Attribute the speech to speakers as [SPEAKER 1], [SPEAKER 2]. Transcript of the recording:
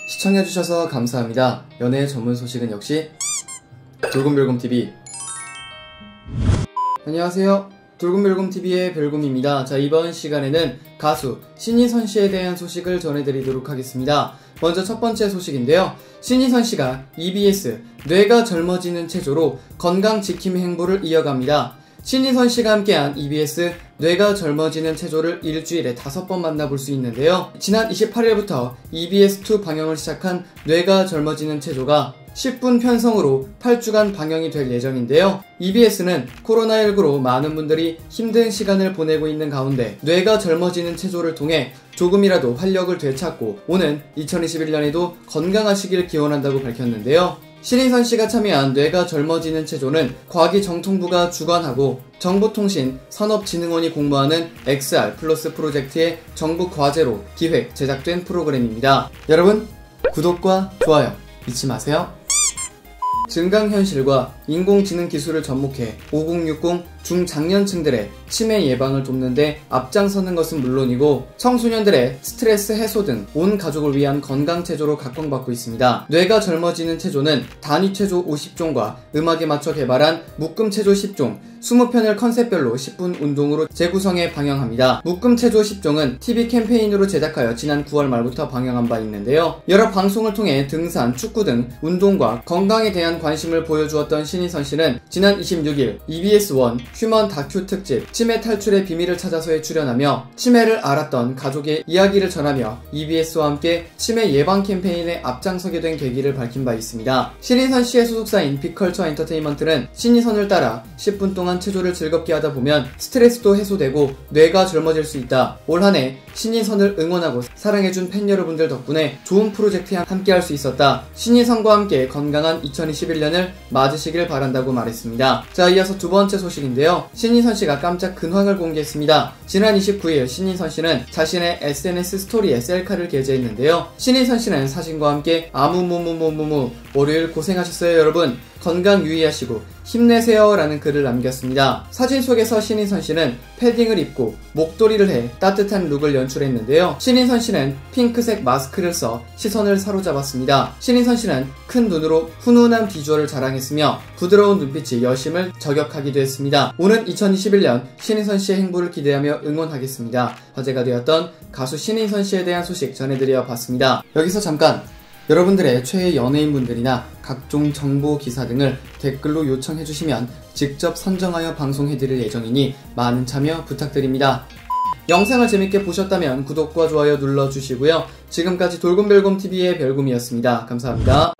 [SPEAKER 1] 시청해주셔서 감사합니다. 연애 전문 소식은 역시 돌곰별곰TV. 안녕하세요. 돌곰별곰TV의 별곰입니다. 자, 이번 시간에는 가수 신인선 씨에 대한 소식을 전해드리도록 하겠습니다. 먼저 첫 번째 소식인데요. 신인선 씨가 EBS 뇌가 젊어지는 체조로 건강지킴 행보를 이어갑니다. 신인선 씨가 함께한 EBS 뇌가 젊어지는 체조를 일주일에 5번 만나볼 수 있는데요. 지난 28일부터 EBS2 방영을 시작한 뇌가 젊어지는 체조가 10분 편성으로 8주간 방영이 될 예정인데요. EBS는 코로나19로 많은 분들이 힘든 시간을 보내고 있는 가운데 뇌가 젊어지는 체조를 통해 조금이라도 활력을 되찾고 오는 2021년에도 건강하시길 기원한다고 밝혔는데요. 신인선 씨가 참여한 뇌가 젊어지는 체조는 과기정통부가 주관하고 정보통신 산업진흥원이 공모하는 XR 플러스 프로젝트의 정부 과제로 기획 제작된 프로그램입니다. 여러분, 구독과 좋아요 잊지 마세요. 증강현실과 인공지능 기술을 접목해 5060 중장년층들의 치매 예방을 돕는데 앞장서는 것은 물론이고 청소년들의 스트레스 해소 등 온 가족을 위한 건강체조로 각광받고 있습니다. 뇌가 젊어지는 체조는 단위체조 50종과 음악에 맞춰 개발한 묶음체조 10종 20편을 컨셉별로 10분 운동으로 재구성해 방영합니다. 묶음체조 10종은 TV 캠페인으로 제작하여 지난 9월 말부터 방영한 바 있는데요. 여러 방송을 통해 등산, 축구 등 운동과 건강에 대한 관심을 보여주었던 신인선 씨는 지난 26일 EBS1 휴먼 다큐 특집 치매 탈출의 비밀을 찾아서에 출연하며 치매를 앓았던 가족의 이야기를 전하며 EBS와 함께 치매 예방 캠페인에 앞장서게 된 계기를 밝힌 바 있습니다. 신인선 씨의 소속사인 빅컬처 엔터테인먼트는 신인선을 따라 10분 동안 체조를 즐겁게 하다 보면 스트레스도 해소되고 뇌가 젊어질 수 있다. 올 한해 신인선을 응원하고 사랑해준 팬 여러분들 덕분에 좋은 프로젝트에 함께할 수 있었다. 신인선과 함께 건강한 2021년을 맞으시길 바란다고 말했습니다. 자, 이어서 두 번째 소식인데요. 신인선 씨가 깜짝 근황을 공개했습니다. 지난 29일 신인선 씨는 자신의 SNS 스토리에 셀카를 게재했는데요. 신인선 씨는 사진과 함께 아무무무무무무 월요일 고생하셨어요 여러분. 건강 유의하시고 힘내세요 라는 글을 남겼습니다. 사진 속에서 신인선 씨는 패딩을 입고 목도리를 해 따뜻한 룩을 연출했는데요. 신인선 씨는 핑크색 마스크를 써 시선을 사로잡았습니다. 신인선 씨는 큰 눈으로 훈훈한 비주얼을 자랑했으며 부드러운 눈빛이 여심을 저격하기도 했습니다. 오는 2021년 신인선 씨의 행보를 기대하며 응원하겠습니다. 화제가 되었던 가수 신인선 씨에 대한 소식 전해드려 봤습니다. 여기서 잠깐! 여러분들의 최애 연예인분들이나 각종 정보 기사 등을 댓글로 요청해주시면 직접 선정하여 방송해드릴 예정이니 많은 참여 부탁드립니다. 영상을 재밌게 보셨다면 구독과 좋아요 눌러주시고요. 지금까지 돌곰별곰TV의 별곰이었습니다. 감사합니다.